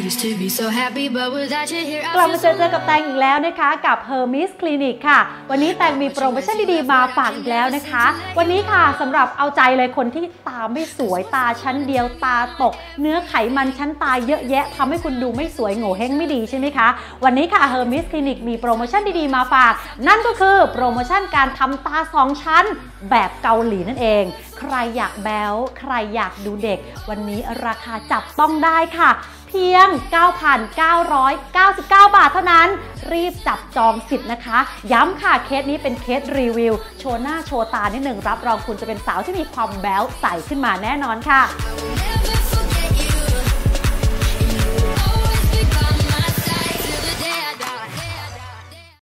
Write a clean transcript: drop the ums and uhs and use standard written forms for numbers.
กลับมาเจอกับแตงอีกแล้วนะคะกับ Hermes Clinic ค่ะวันนี้แตงมีโปรโมชั่นดีๆมาฝากอีกแล้วนะคะวันนี้ค่ะสำหรับเอาใจเลยคนที่ตาไม่สวยตาชั้นเดียวตาตกเนื้อไขมันชั้นตาเยอะแยะทำให้คุณดูไม่สวยโง่เฮงไม่ดีใช่ไหมคะวันนี้ค่ะ Hermes Clinic มีโปรโมชั่นดีๆมาฝากนั่นก็คือโปรโมชั่นการทำตา2ชั้นแบบเกาหลีนั่นเองใครอยากแบ๊วใครอยากดูเด็กวันนี้ราคาจับต้องได้ค่ะเพียง 9,999 บาทเท่านั้นรีบจับจองสิทธิ์นะคะย้ำค่ะเคสนี้เป็นเคสรีวิวโชว์หน้าโชว์ตานิดหนึ่งรับรองคุณจะเป็นสาวที่มีความแบ๊วใสขึ้นมาแน่นอนค่ะ